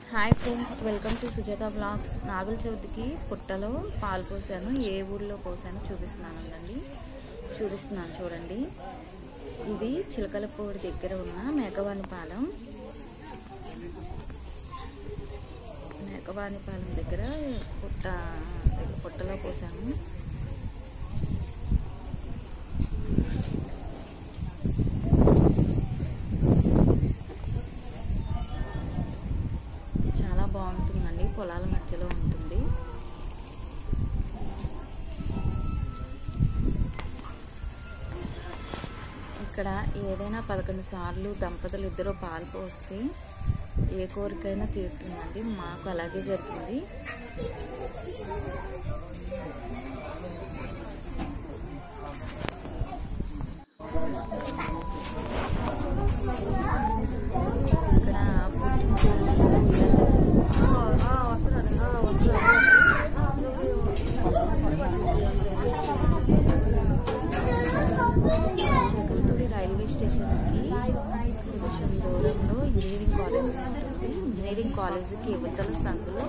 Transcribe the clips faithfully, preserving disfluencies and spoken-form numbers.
Hi friends, welcome to Sujatha blogs. నాగుల చవితికి పుట్టలో పాలు పోసాను. ఏ ఊళ్ళో పోసాను చూపిస్తున్నానండి చూపిస్తున్నాను చూడండి. ఇది చిలకలపూడి దగ్గర ఉన్న మేకవానిపాలెం మేకవానిపాలెం దగ్గర పుట్ట పుట్టలో పోసాను. చాలా బాగుంటుందండి, పొలాల మధ్యలో ఉంటుంది. ఇక్కడ ఏదైనా పదకొండు సార్లు దంపతులు ఇద్దరు పాలు పోస్తే ఏ కోరికైనా తీరుతుందండి. మాకు అలాగే జరిగింది. ఇక్కడ చిలకలపూడి రైల్వే స్టేషన్కి కొంచెం దూరంలో ఇంజనీరింగ్ కాలేజ్ ఉంటుంది. ఇంజనీరింగ్ కాలేజీకి యువతల సందులో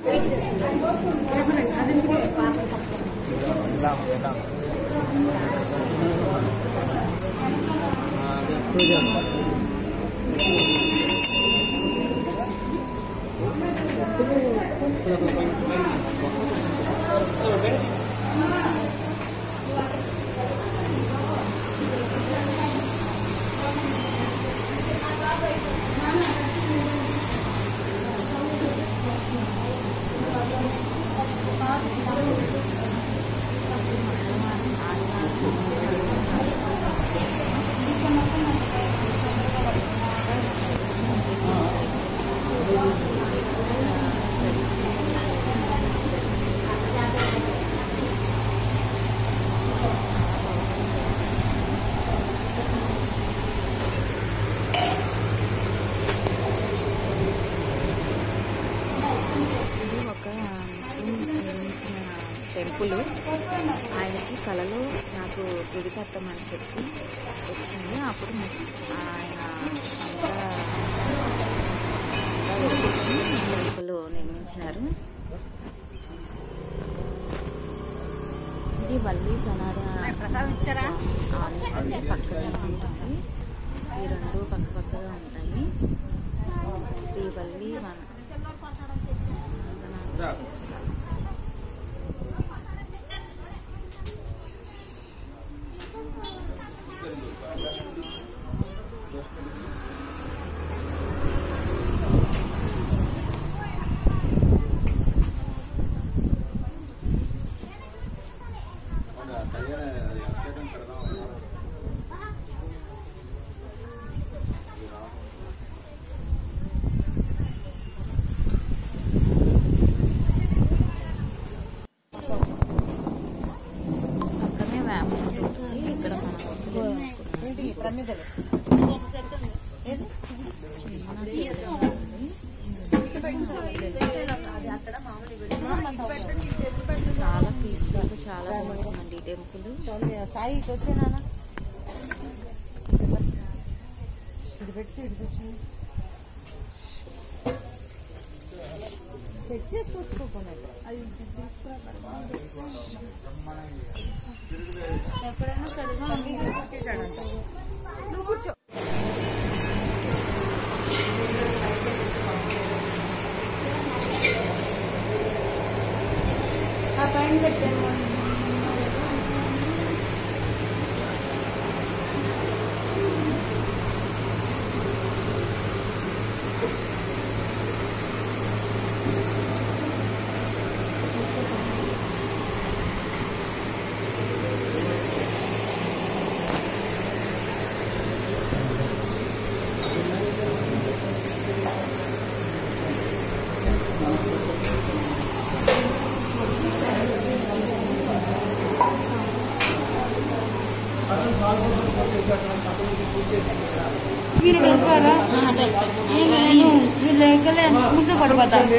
టెంపుల్. ఆయనకి కళలో నాకు గుడి కట్టమని చెప్పి వచ్చింది. అప్పుడు ఆయన టెంపుల్ నిర్మించారు. ఇది వల్లి సనార ఆలయం పక్కనే ఉంటుంది. ఈ రెండు పక్క పక్కగా ఉంటాయి. శ్రీ వల్లి చేస్తారు. ఇక్కడ చాలా పీస్ఫుల్, చాలా బాగుంటుందండి ఈ టెంపుల్. సాయికి వచ్చేనా ఇది పెట్టి సెట్ చేసుకొచ్చుకోకుండా ఎప్పుడైనా కడుగుతాడంట. నువ్వు కూర్చో. ఆ పైన పెట్టాను. మీరు వెళ్తారా? వీళ్ళు ఎక్కలే ముందు పడిపోతారు.